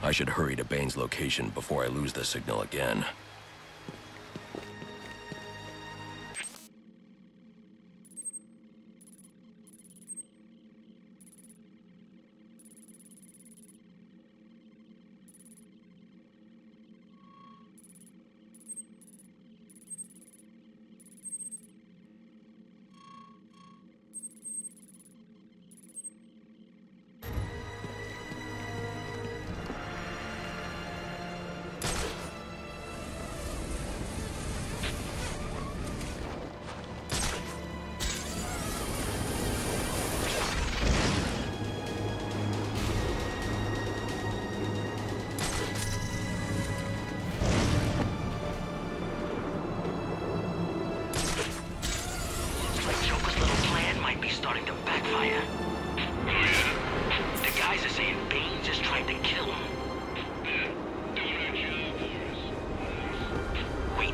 I should hurry to Bane's location before I lose the signal again. Starting to backfire. Oh yeah? The guys are saying Bane's just trying to kill him. Yeah, doing our job for us. Wait.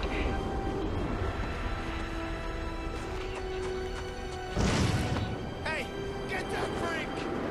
Hey, get that freak!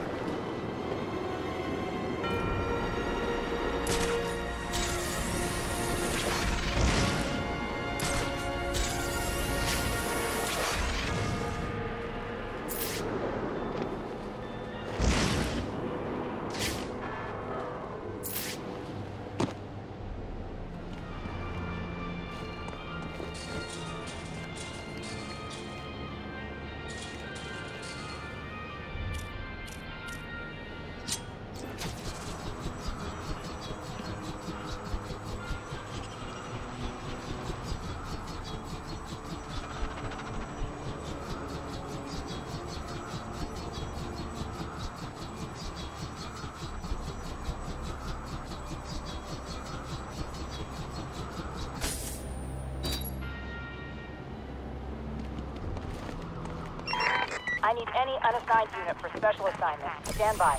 I need any unassigned unit for special assignment. Stand by.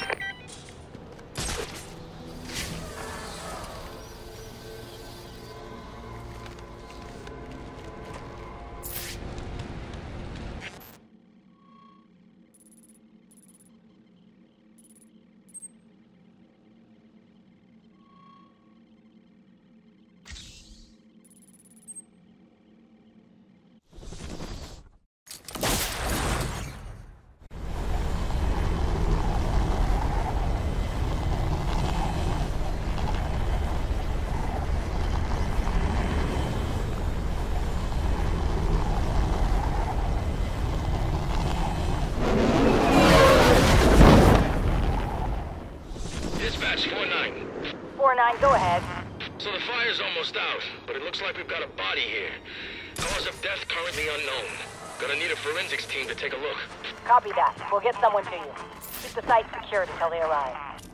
Dispatch 4-9. 4-9, go ahead. So the fire's almost out, but it looks like we've got a body here. Cause of death currently unknown. Gonna need a forensics team to take a look. Copy that. We'll get someone to you. Keep the site secured until they arrive.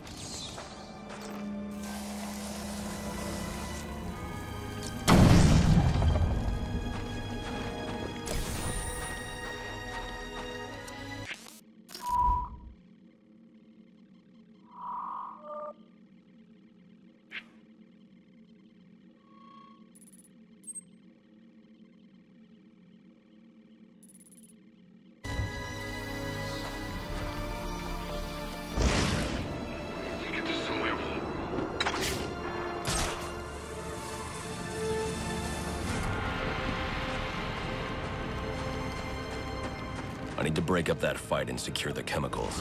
I need to break up that fight and secure the chemicals.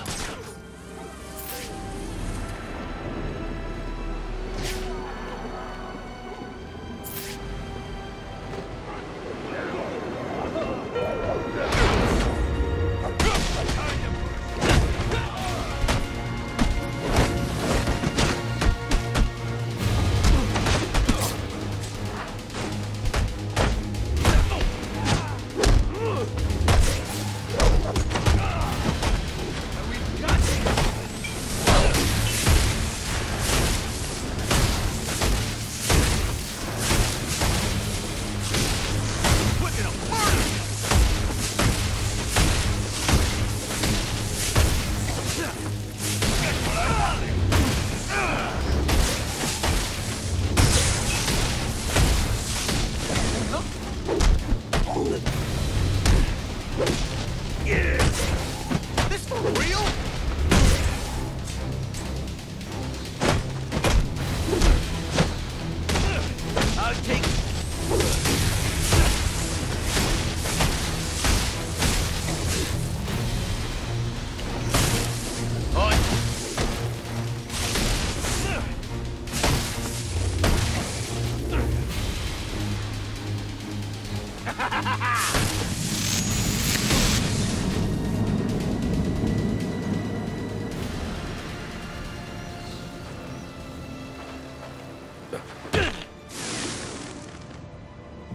This for real?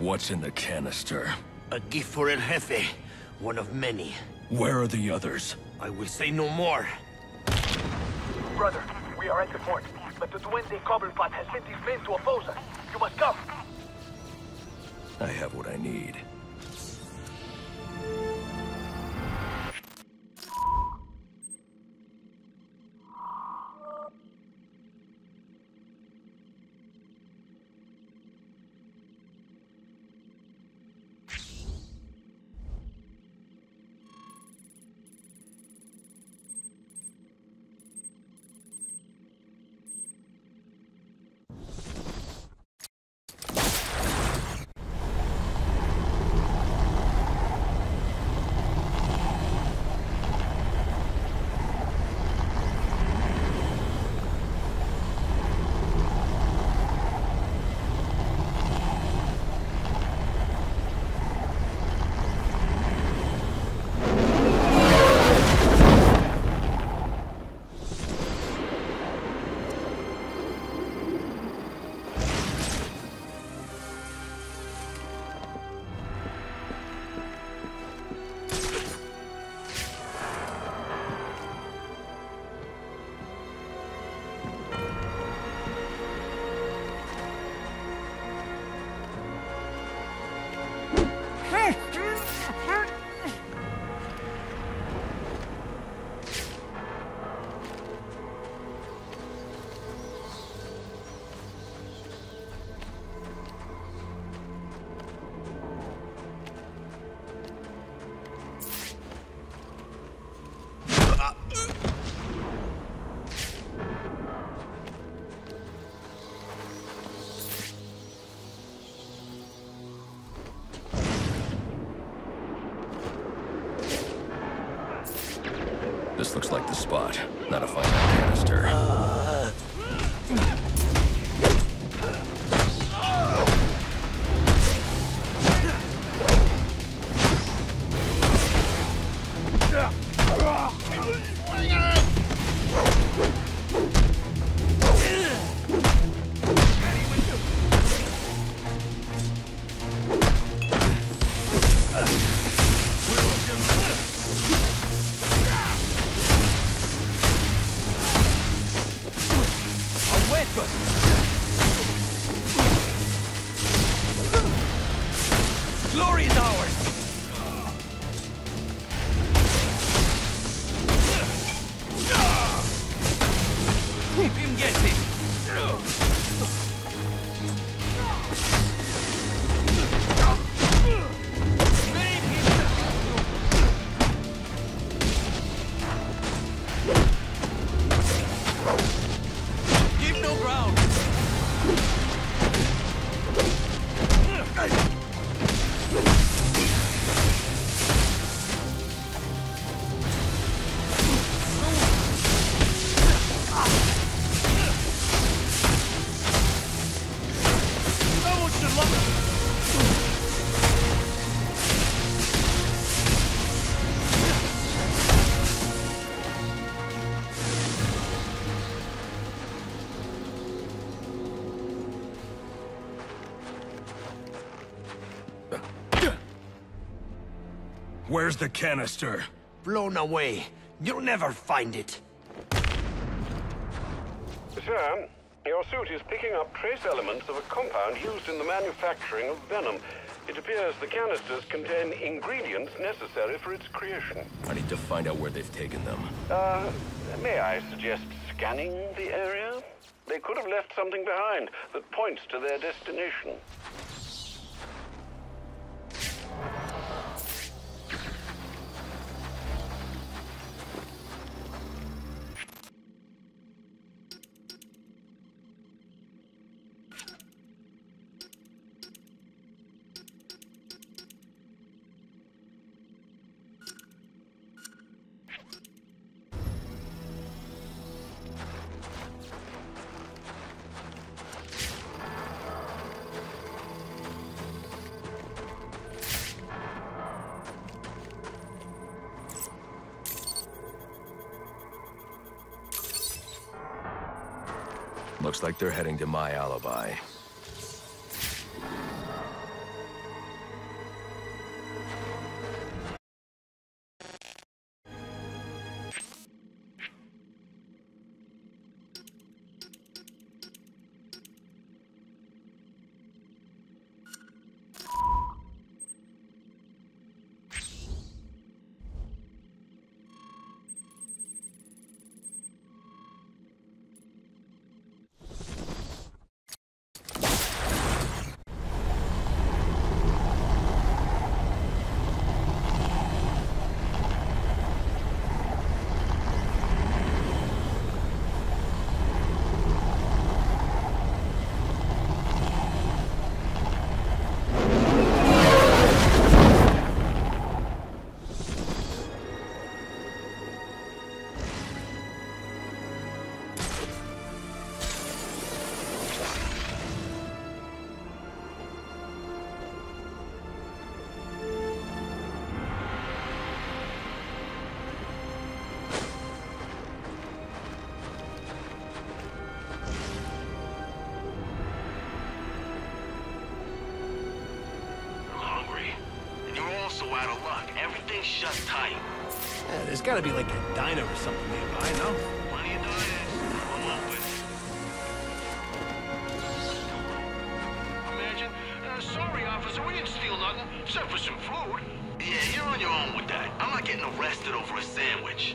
What's in the canister? A gift for El Jefe. One of many. Where are the others? I will say no more. Brother, we are at the fort, but the Duende Cobblepot has sent his men to oppose us. You must come. I have what I need. This looks like the spot. Not a final canister. Glory is ours! Keep him guessing! Give no ground! Where's the canister? Blown away. You'll never find it. Sir, your suit is picking up trace elements of a compound used in the manufacturing of venom. It appears the canisters contain ingredients necessary for its creation. I need to find out where they've taken them. May I suggest scanning the area? They could have left something behind that points to their destination. Looks like they're heading to my alibi. just tight. Yeah, there's gotta be like a diner or something nearby, no? Plenty of diners. I'm open. Imagine, sorry, officer, we didn't steal nothing, except for some food. Yeah, you're on your own with that. I'm not getting arrested over a sandwich.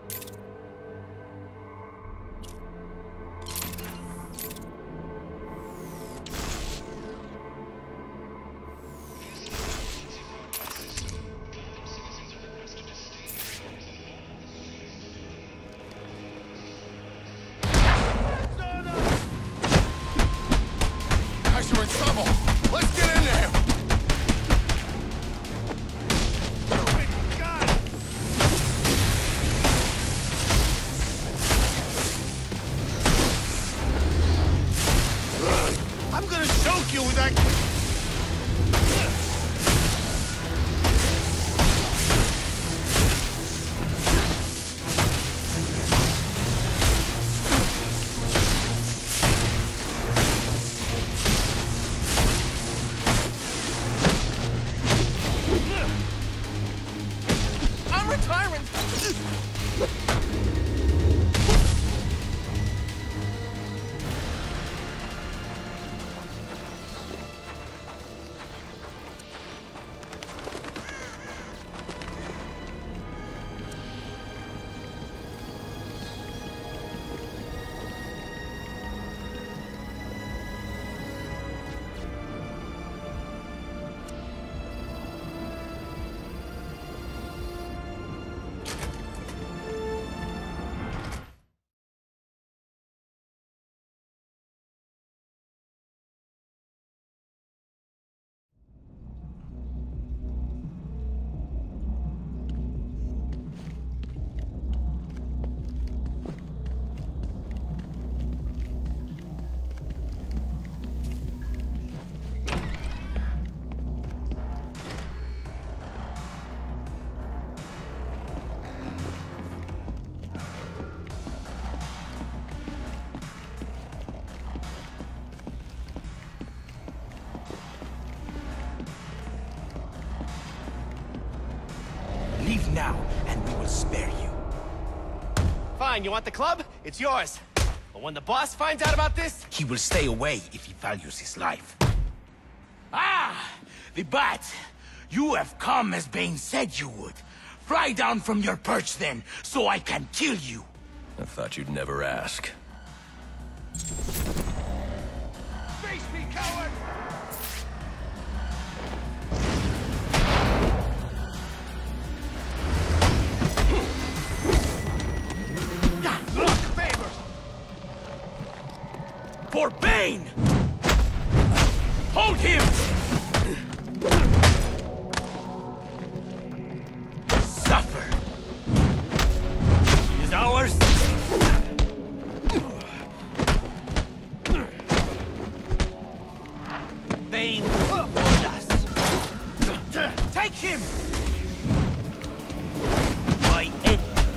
Guys are in trouble. Let's get in there. I'm gonna choke you with that. I'm retiring. Leave now, and we will spare you. Fine, you want the club? It's yours. But when the boss finds out about this... He will stay away if he values his life. Ah! The bat! You have come as Bane said you would. Fly down from your perch then, so I can kill you. I thought you'd never ask. Face me, coward! For Bane! Hold him! Suffer! He is ours! Bane will hold us! Take him! My enemy!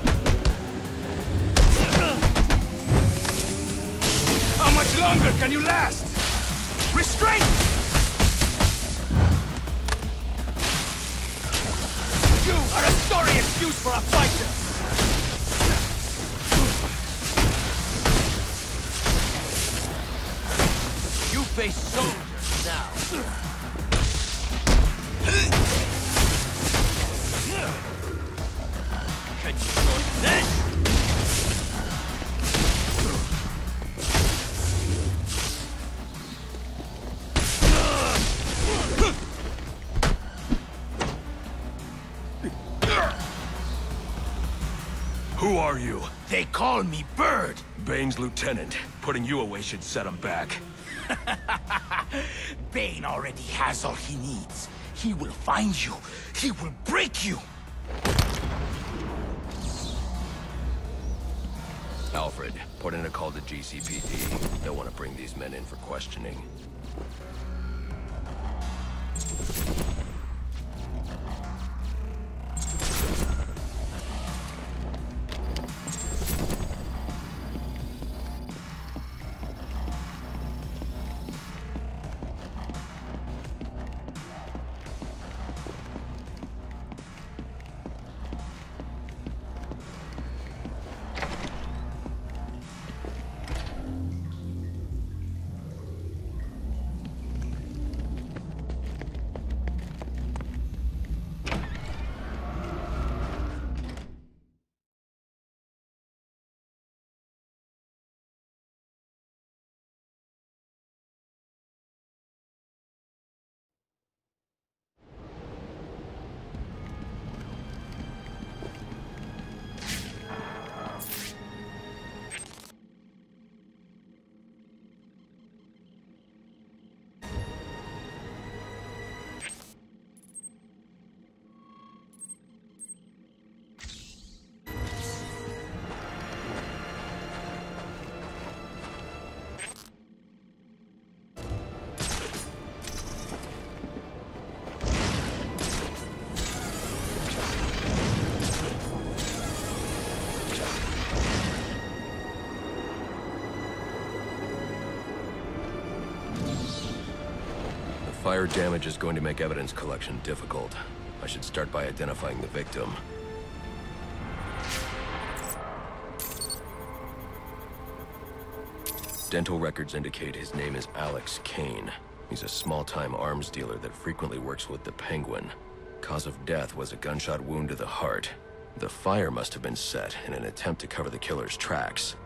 How much longer can you last? Restraint! You are a sorry excuse for a fighter! You face soldiers now. Can you join this? Who are you? They call me Bird. Bane's lieutenant. Putting you away should set him back. Bane already has all he needs. He will find you. He will break you. Alfred, put in a call to GCPD. They'll want to bring these men in for questioning. Fire damage is going to make evidence collection difficult. I should start by identifying the victim. Dental records indicate his name is Alex Kane. He's a small-time arms dealer that frequently works with the Penguin. Cause of death was a gunshot wound to the heart. The fire must have been set in an attempt to cover the killer's tracks.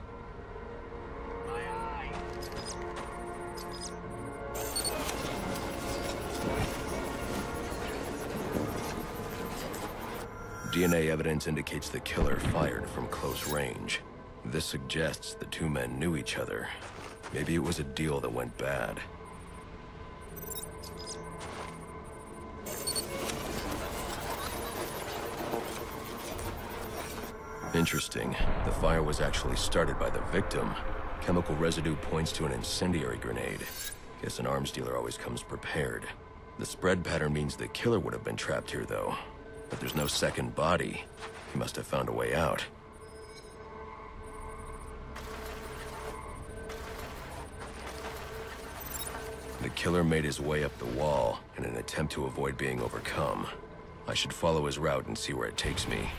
DNA evidence indicates the killer fired from close range. This suggests the two men knew each other. Maybe it was a deal that went bad. Interesting. The fire was actually started by the victim. Chemical residue points to an incendiary grenade. Guess an arms dealer always comes prepared. The spread pattern means the killer would have been trapped here, though. But there's no second body. He must have found a way out. The killer made his way up the wall in an attempt to avoid being overcome. I should follow his route and see where it takes me.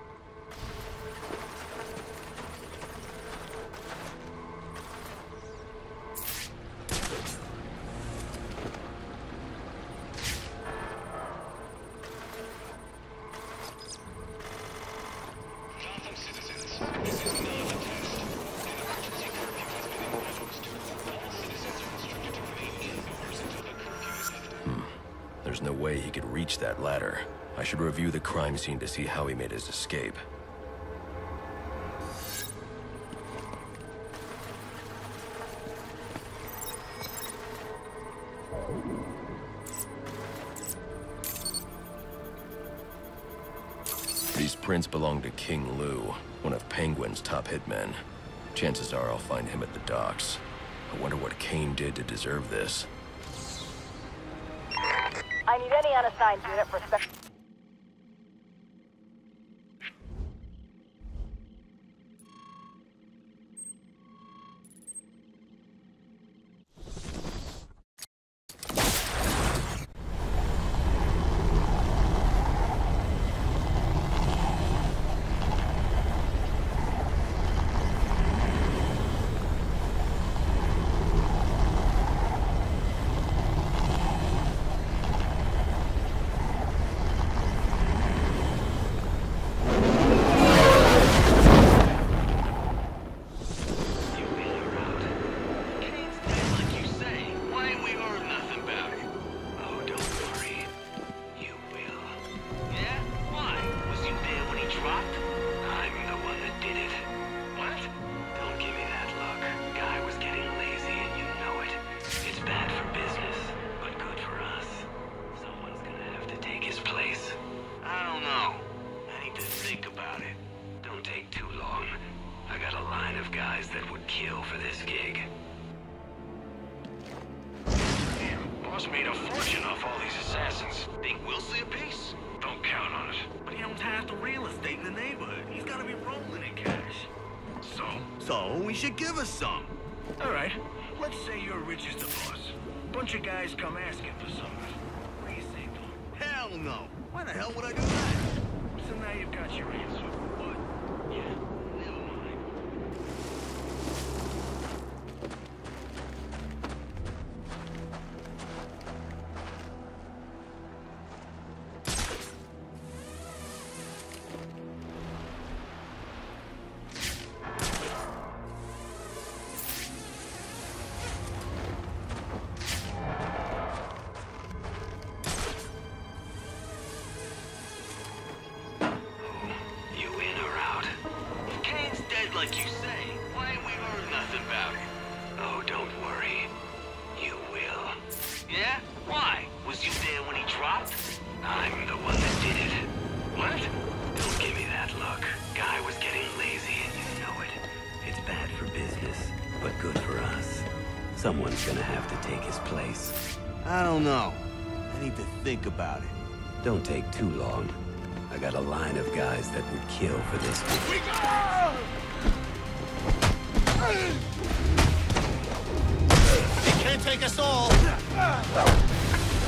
There's no way he could reach that ladder. I should review the crime scene to see how he made his escape. These prints belong to King Lu, one of Penguin's top hitmen. Chances are I'll find him at the docks. I wonder what Kane did to deserve this. I need any unassigned unit for special... Made a fortune off all these assassins. Think we'll see a piece? Don't count on it. But he owns half the real estate in the neighborhood. He's gotta be rolling in cash. So he should give us some. All right, let's say you're rich as the boss. Bunch of guys come asking for some. What do you say, Tom? Hell no. Why the hell would I do that? So now you've got your answer. What? Yeah, never mind. Like you say, why ain't we heard nothing about it? Oh, don't worry. You will. Yeah? Why? Was you there when he dropped? I'm the one that did it. What? Don't give me that look. Guy was getting lazy and you know it. It's bad for business, but good for us. Someone's gonna have to take his place. I don't know. I need to think about it. Don't take too long. I got a line of guys that would kill for this. We go! He can't take us all!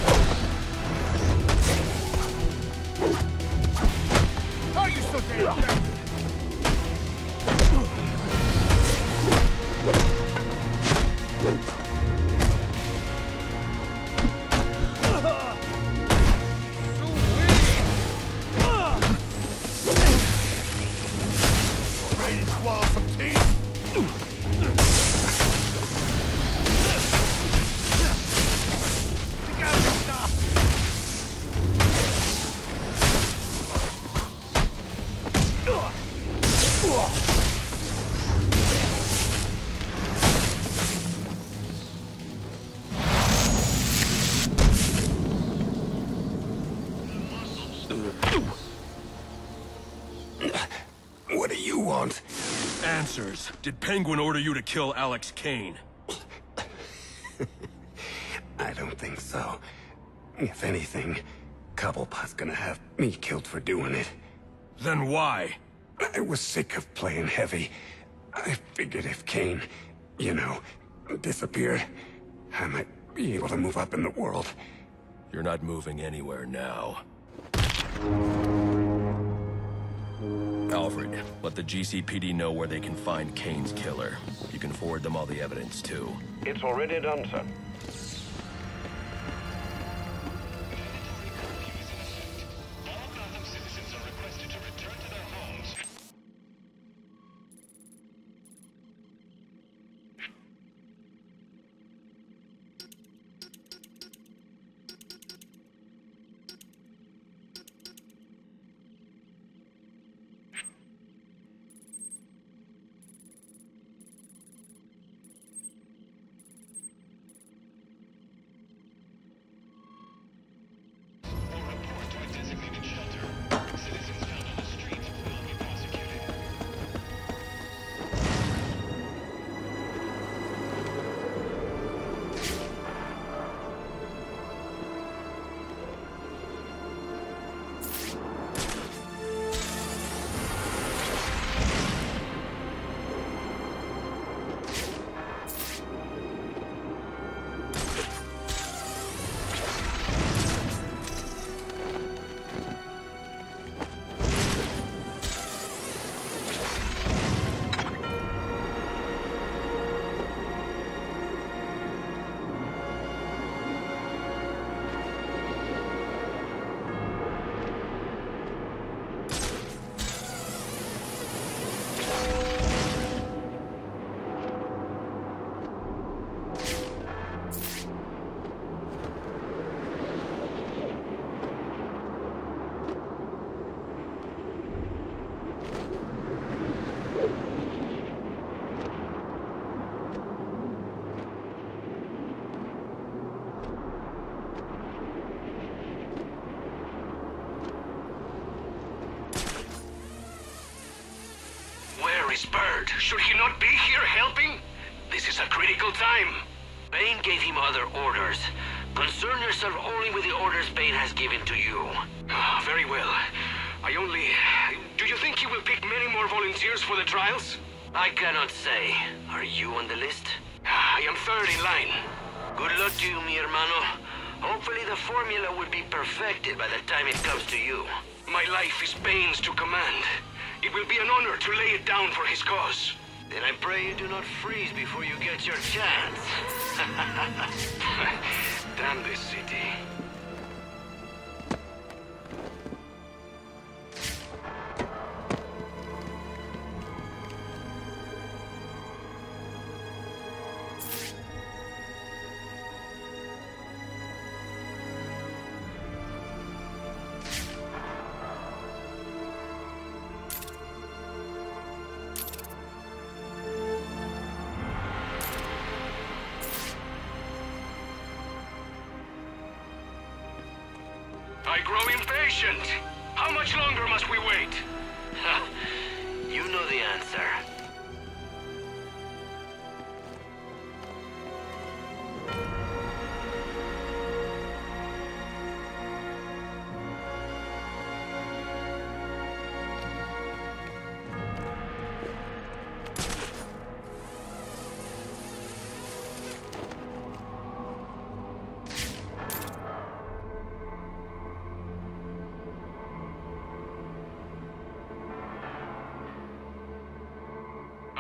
How are you so damn fast? Ready to swallow some teeth? You gotta stop! What do you want? Answers. Did Penguin order you to kill Alex Kane? I don't think so. If anything, Cobblepot's gonna have me killed for doing it. Then why? I was sick of playing heavy. I figured if Kane, you know, disappeared, I might be able to move up in the world. You're not moving anywhere now. Alfred, let the GCPD know where they can find Kane's killer. You can forward them all the evidence, too. It's already done, sir. Bird, should he not be here helping? This is a critical time. Bane gave him other orders. Concern yourself only with the orders Bane has given to you. Very well. Do you think he will pick many more volunteers for the trials? I cannot say. Are you on the list? I am third in line. Good luck to you, mi hermano. Hopefully the formula will be perfected by the time it comes to you. My life is Bane's to command. It will be an honor to lay it down for his cause. Then I pray you do not freeze before you get your chance. Damn this city. I grow impatient. How much longer must we wait? You know the answer.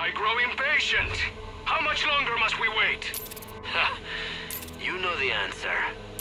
I grow impatient. How much longer must we wait? Ha! You know the answer.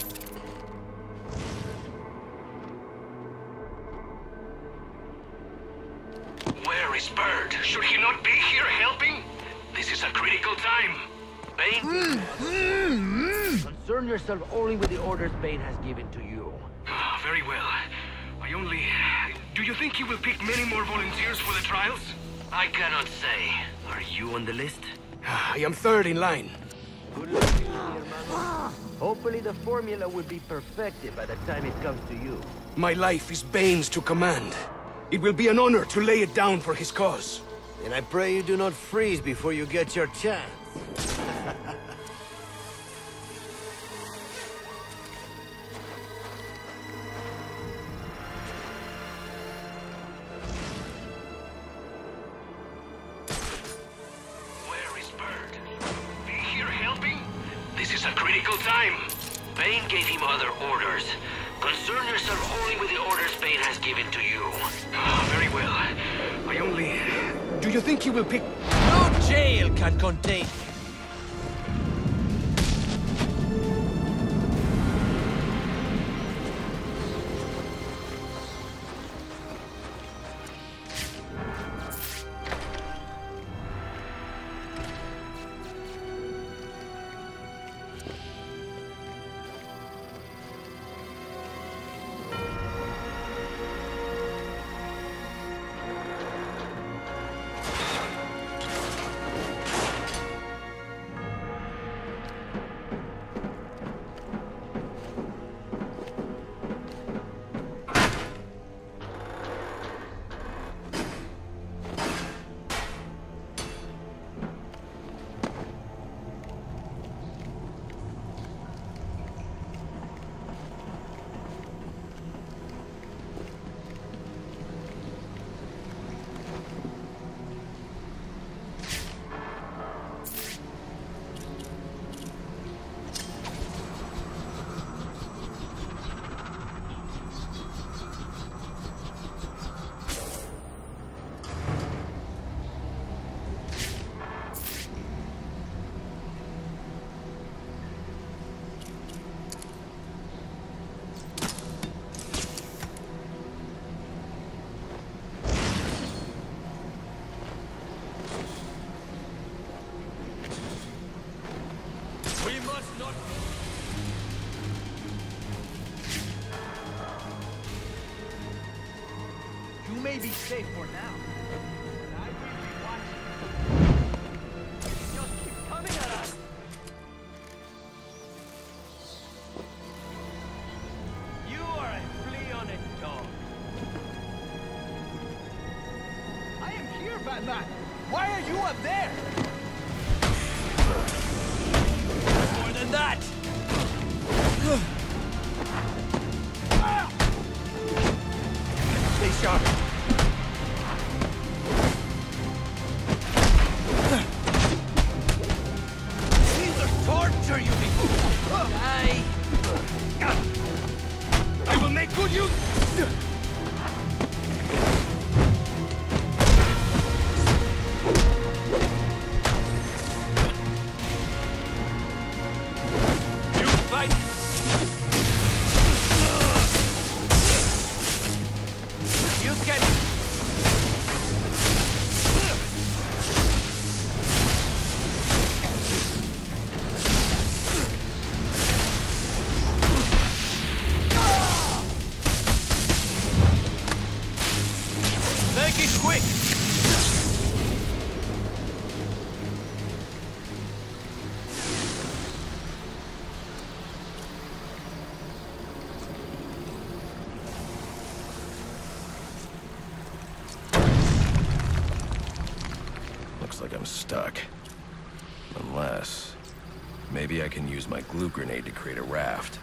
Where is Bird? Should he not be here helping? This is a critical time. Bane? Concern yourself only with the orders Bane has given to you. Ah, very well. I only... Do you think he will pick many more volunteers for the trials? I cannot say. Are you on the list? I am third in line. Good luck to you, hermano. Hopefully the formula will be perfected by the time it comes to you. My life is Bane's to command. It will be an honor to lay it down for his cause. And I pray you do not freeze before you get your chance. Where is Bird? Be here helping? This is a critical time. Bane gave him other orders. Concern yourself only with the orders Bane has given to you. Ah, very well. I only... Do you think he will pick... No jail can contain me. You may be safe for now. But I will be watching. Just keep coming at us. You are a flea on a dog. I am here, Batman. Why are you up there? More than that! Stay sharp. Caesar torture you people! I will make good use... You fight! You can... Make it quick! Looks like I'm stuck. Unless... maybe I can use my glue grenade to create a raft.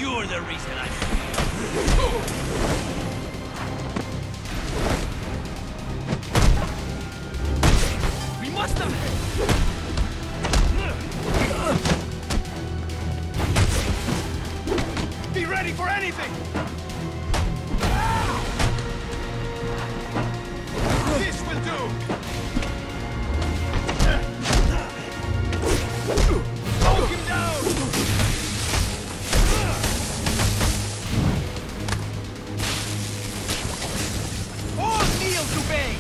You're the reason I'm We must have... Be ready for anything! This will do! Poke him down! All kneel to Bane!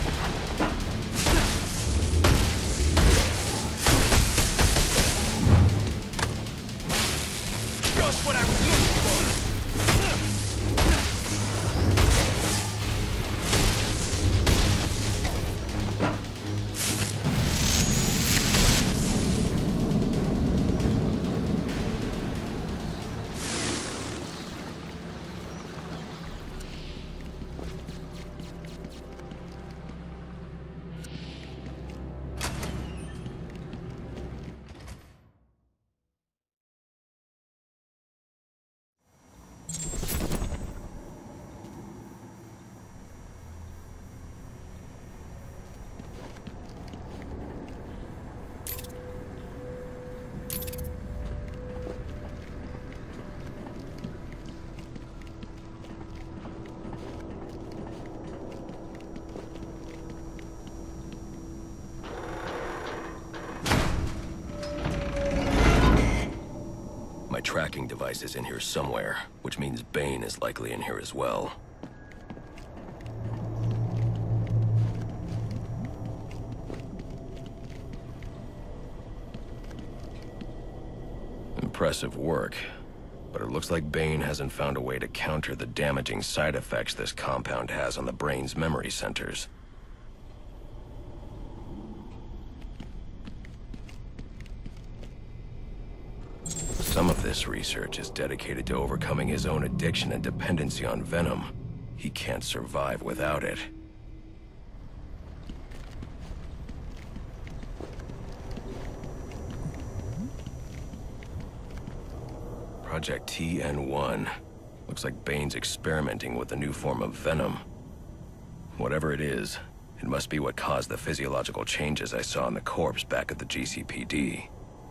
Just what I was looking for! My tracking device is in here somewhere, which means Bane is likely in here as well. Impressive work, but it looks like Bane hasn't found a way to counter the damaging side effects this compound has on the brain's memory centers. Some of this research is dedicated to overcoming his own addiction and dependency on venom. He can't survive without it. Project TN1. Looks like Bane's experimenting with a new form of venom. Whatever it is, it must be what caused the physiological changes I saw in the corpse back at the GCPD.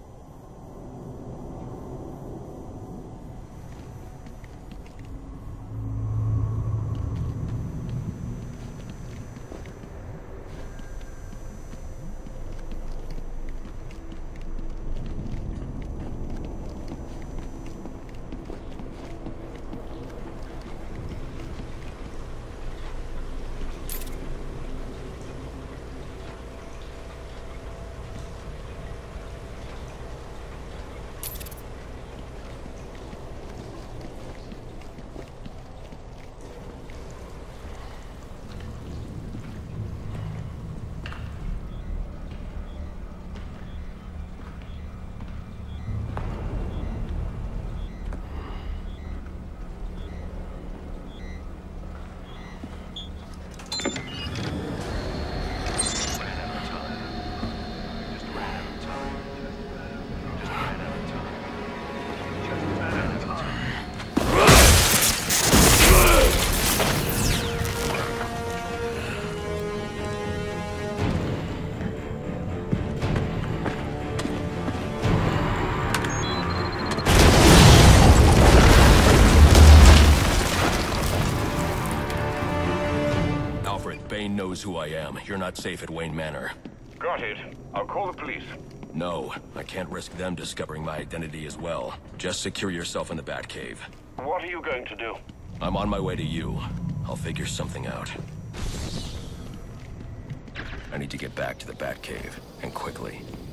Bane knows who I am. You're not safe at Wayne Manor. Got it. I'll call the police. No, I can't risk them discovering my identity as well. Just secure yourself in the Batcave. What are you going to do? I'm on my way to you. I'll figure something out. I need to get back to the Batcave, and quickly.